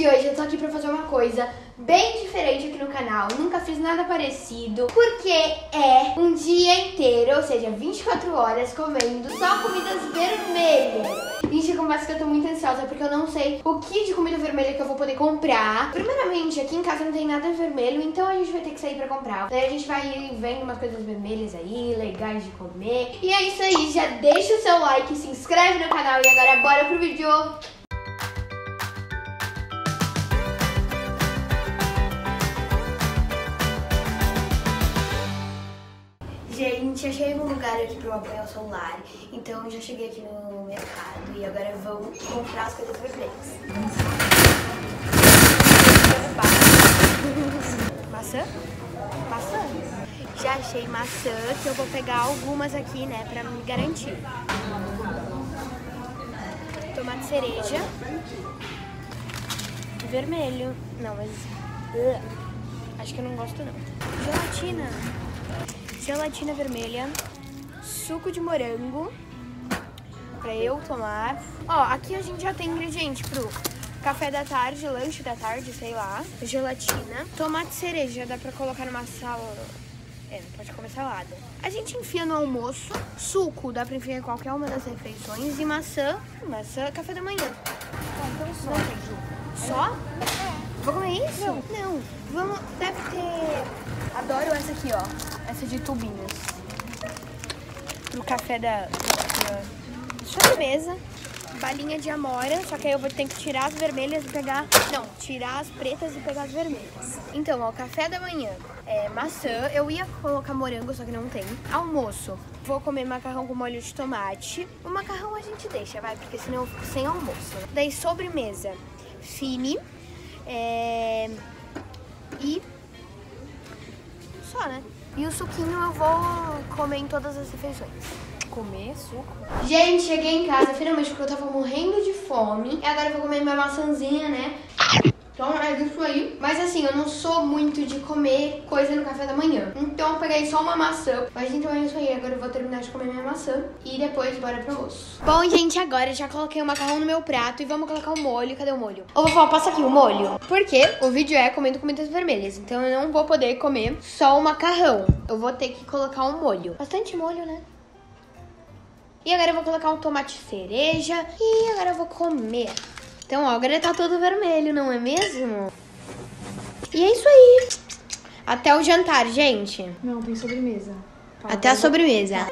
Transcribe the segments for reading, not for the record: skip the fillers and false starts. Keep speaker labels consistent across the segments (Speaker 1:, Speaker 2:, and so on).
Speaker 1: Gente, hoje eu tô aqui pra fazer uma coisa bem diferente aqui no canal. Nunca fiz nada parecido, porque é um dia inteiro, ou seja, 24 horas comendo só comidas vermelhas. Gente, eu confesso que eu tô muito ansiosa, porque eu não sei o que de comida vermelha que eu vou poder comprar. Primeiramente, aqui em casa não tem nada vermelho, então a gente vai ter que sair pra comprar. Daí a gente vai ir vendo umas coisas vermelhas aí, legais de comer. E é isso aí, já deixa o seu like, se inscreve no canal e agora bora pro vídeo! Gente, achei um lugar aqui para eu apoiar o celular, então já cheguei aqui no mercado e agora vamos comprar as coisas vermelhas. Maçã? Maçã? Já achei maçã, que eu vou pegar algumas aqui, né, pra me garantir. Tomate cereja. Vermelho. Não, mas... acho que eu não gosto não. Gelatina. Gelatina vermelha, suco de morango pra eu tomar. Ó, aqui a gente já tem ingrediente pro café da tarde, lanche da tarde, sei lá. Gelatina, tomate cereja, dá pra colocar numa salada. É, não pode comer salada. A gente enfia no almoço. Suco, dá pra enfiar em qualquer uma das refeições. E maçã, café da manhã. Então só? Vou comer isso? Não. Vamos, deve ter... Adoro essa aqui, ó. Essa de tubinhos. Pro café da sobremesa. Balinha de amora. Só que aí eu vou ter que tirar as vermelhas e pegar... Não, tirar as pretas e pegar as vermelhas. Então, ó, café da manhã. Maçã. Eu ia colocar morango, só que não tem. Almoço. Vou comer macarrão com molho de tomate. O macarrão a gente deixa, vai, porque senão eu fico sem almoço. Daí, sobremesa. Fini. E só, né? E o suquinho eu vou comer em todas as refeições. Comer suco? Gente, cheguei em casa finalmente porque eu tava morrendo de fome. E agora eu vou comer minha maçãzinha, né? Então é isso aí. Mas assim, eu não sou muito de comer coisa no café da manhã. Então eu peguei só uma maçã. Mas então é isso aí. Agora eu vou terminar de comer minha maçã. E depois bora pro almoço. Bom, gente, agora eu já coloquei o macarrão no meu prato. E vamos colocar o molho. Cadê o molho? Eu vou falar, passa aqui o molho. Porque o vídeo é comendo comidas vermelhas. Então eu não vou poder comer só o macarrão. Eu vou ter que colocar um molho. Bastante molho, né? E agora eu vou colocar um tomate cereja. E agora eu vou comer. Então, ó, agora tá todo vermelho, não é mesmo? E é isso aí. Até o jantar, gente.
Speaker 2: Não, tem sobremesa.
Speaker 1: Até a sobremesa.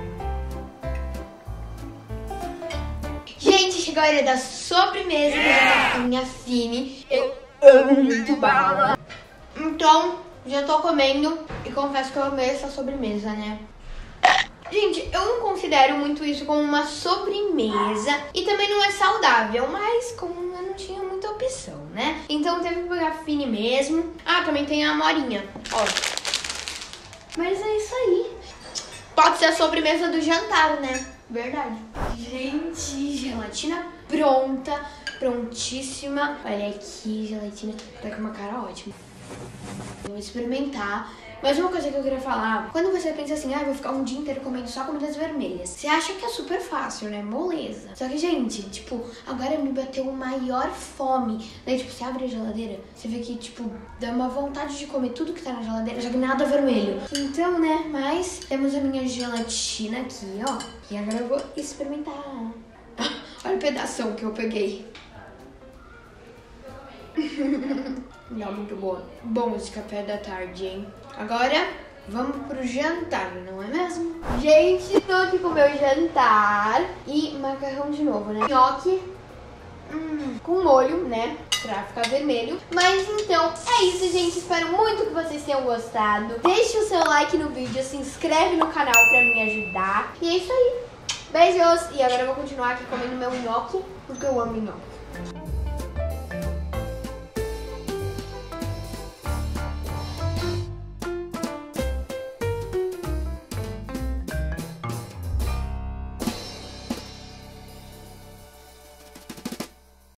Speaker 1: Gente, chegou a hora da sobremesa. Que eu já tô com a minha Fini. Eu amo muito bala. Então, já tô comendo. E confesso que eu amei essa sobremesa, né? Gente, eu não considero muito isso como uma sobremesa e também não é saudável, mas como eu não tinha muita opção, né? Então teve que pegar Fini mesmo. Ah, também tem a amorinha, ó. Mas é isso aí. Pode ser a sobremesa do jantar, né? Verdade. Gente, gelatina pronta, prontíssima. Olha aqui, gelatina. Tá com uma cara ótima. Vou experimentar. Mas uma coisa que eu queria falar, quando você pensa assim, vou ficar um dia inteiro comendo só comidas vermelhas, você acha que é super fácil, né? Moleza. Só que, gente, tipo, agora me bateu maior fome. Daí, tipo, você abre a geladeira, você vê que, tipo, dá uma vontade de comer tudo que tá na geladeira, só que nada vermelho. Então, né, mas temos a minha gelatina aqui, ó. E agora eu vou experimentar. Olha o pedação que eu peguei. Não, muito boa. Bom esse café da tarde, hein? Agora, vamos pro jantar, não é mesmo? Gente, tô aqui com o meu jantar. E macarrão de novo, né? Nhoque com molho, né? Pra ficar vermelho. Mas então, é isso, gente. Espero muito que vocês tenham gostado. Deixe o seu like no vídeo, se inscreve no canal pra me ajudar. E é isso aí. Beijos! E agora eu vou continuar aqui comendo meu nhoque, porque eu amo nhoque.